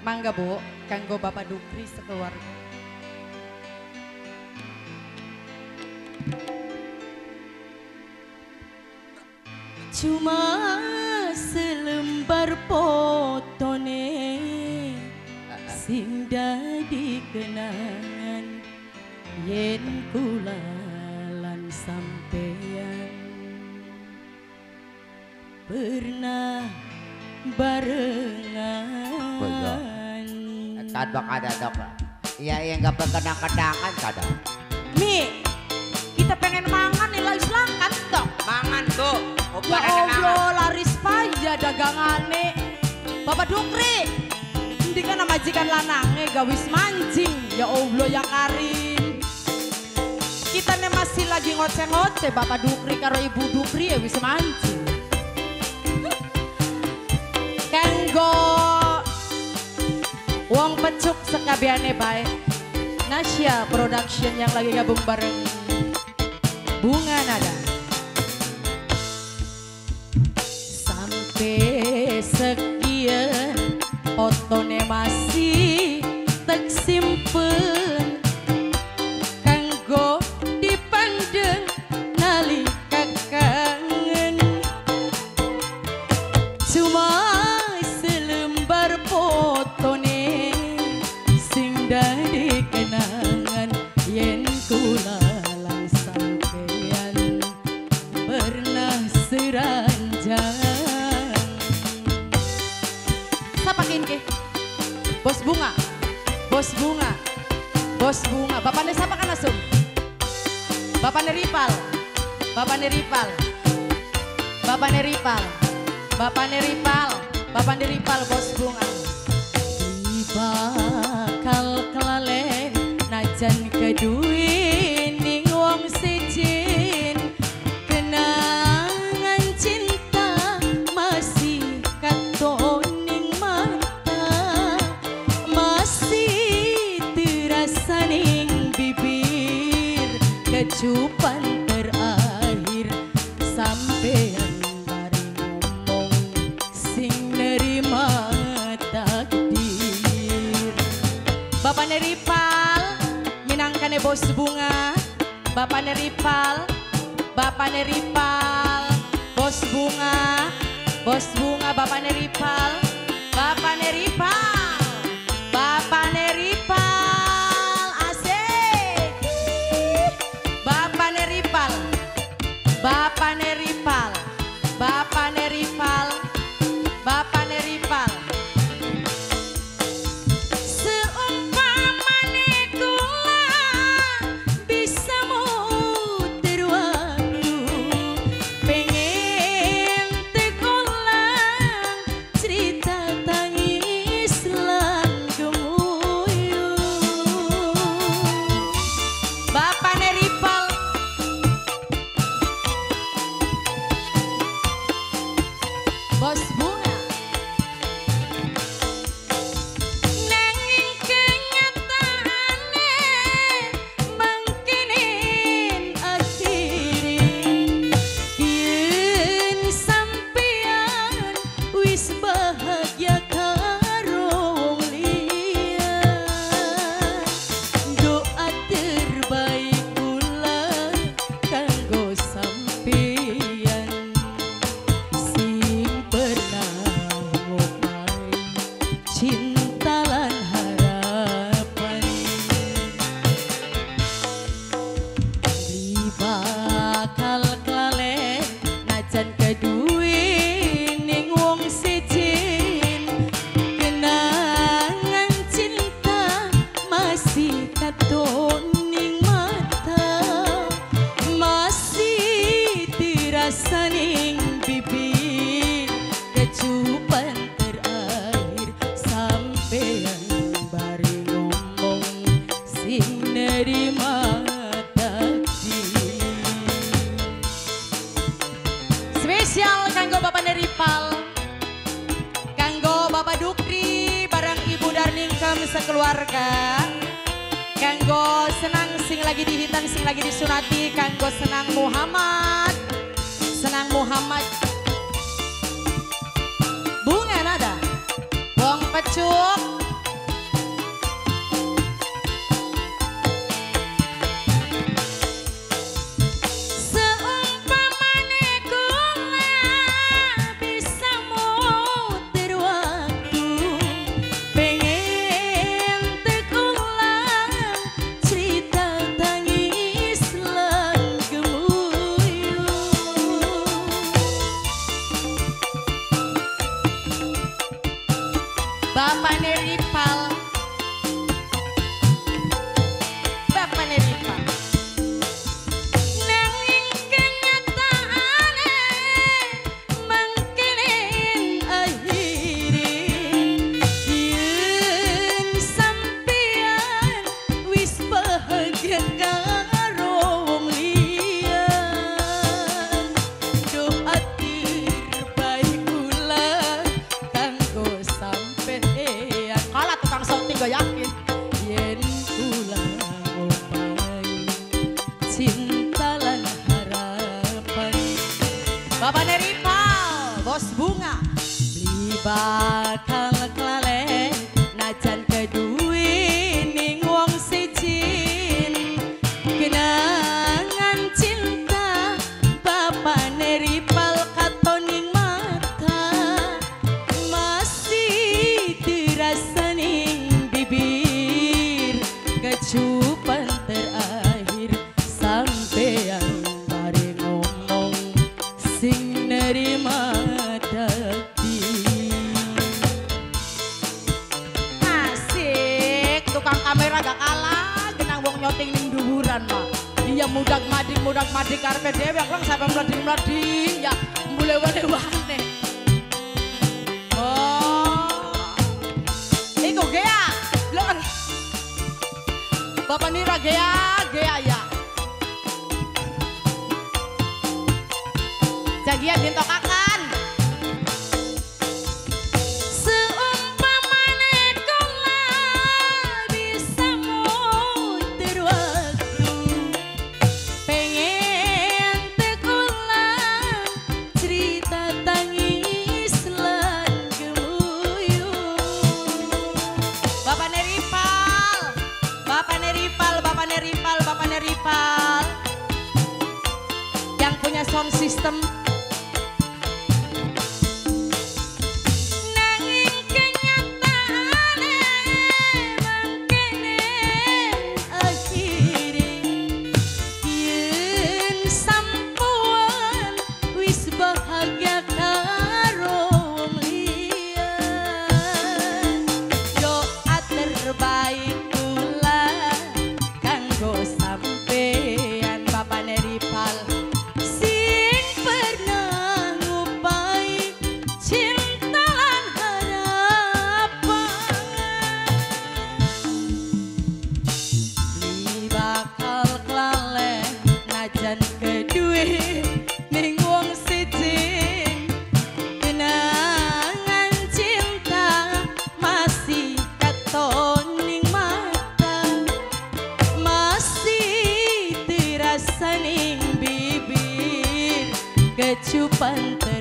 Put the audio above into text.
Mangga Bu, kanggo Bapak Dukri sekeluarga. Cuma selembar fotone sing dadi kenangan yen kula lan sampeyan pernah barengan. Kadang ada dok. Iya yang nggak berkenang-kenangan kadang. Mi, kita pengen mangan nilai selangkan dok. Mangan tuh. Ya Allah, laris paya dagangane. Bapak Dukri, ini kan majikan lanange gawis mancing. Ya Allah ya Karim. Kita nih masih lagi ngoceh-ngoceh Bapak Dukri karo Ibu Dukri ya wis mancing. Kanggo wong pecuk sekabiane baik. Nasya Production yang lagi gabung bareng Bunga Nada. Sampai sekian fotone masih tak simpen kanggo dipandang nalika kangen. Cuma selembar fotone sing dadi kenangan yen kula lan sampeyan pernah seranjang. Ke Bos Bunga, Bos Bunga, Bos Bunga. Bapaknya siapa kan asum? Bapaknya Ripal, Bapaknya Ripal, Bapaknya Ripal, Bapaknya Ripal, Bapaknya Ripal, Bos Bunga. Di bakal kelalen najan keduin ning wong sijin kenangan cinta masih katon. Kecupan terakhir sampean bari ngomong sing nerima takdir. Bapaknya Ripal minangkane Bos Bunga. Bapaknya Ripal, Bapaknya Ripal, Bos Bunga, Bos Bunga. Bapaknya Ripal, Bapaknya Ripal, Bapaknya Ripal. Bapaknya Ripal, Bapaknya Ripal, Bapaknya Ripal. Seumpamane kula bisa muter waktu, pengen tegulang cerita tangis lan gemuyu. Bapaknya Ripal, Bos Bunga. Nanging kenyataane mangkenen akhirin yen sampeyan wis bahagia karo wong liya. Doa terbaik kula kanggo sampeyan cinta lan harapan. Di bakal kelalen najan keduin ning wong sijin kenangan cinta masih katon ning mata, masih dirasa ning bibir. Kecupan terakhir sampeyan bari ngomong sing nerima takdir. Spesial kanggo Bapaknya Ripal, kanggo Bapak Dukri bareng Ibu Darningkem sekeluarga, kanggo senang sing lagi dihitan sing lagi disunati, kanggo senang Muhammad, senang Muhammad. Bunga Nada, wong pecuk Bapak Neripal, Bapak Neripal. Nanging kenyataane mangkenen akhire yen sampeyan wis bahagia karo wong liya. Doa terbaik kula kanggo sampeyan. Kalah tukang shouting gak yakin. Yen kula ngopai cinta lan harapan. Bapak Neripal, bos bunga. Beli bakal kelalen najan keduwe ning wong siji. Kenangan cinta Bapak Neripal katoning mata masih dirasa ning bibir. Kecupan terakhir sampeyan bare ngomong sing nerima dadi. Asik, tukang kamera gak kalah genang wong nyoting ning dhuwuran mah. Iya mudak madik karepe dhewe kok sampe mleding-mleding ya mbule wane-wane. Oh. Iku Gea. Lho. Bapak Nira Gea ya. Jagian dintokakan. Seumpamane kula bisa muter waktu, pengen tekulang cerita tangis lan gemuyung. Bapak Neripal, Bapak Neripal, Bapak Neripal, Bapak Neripal, yang punya sound system. Nanging kenyataane mangkenen akhire yen sampeyan wis bahagia karo wong liya. Doa terbaik kula kanggo sampeyan Bapak Neripal sing pernah ngupai cinta lan harapan. Beli bakal kelalen najan keduwe ning wong siji. Kenangan cinta masih katon ning mata, masih dirasa ning bibir. Kecupan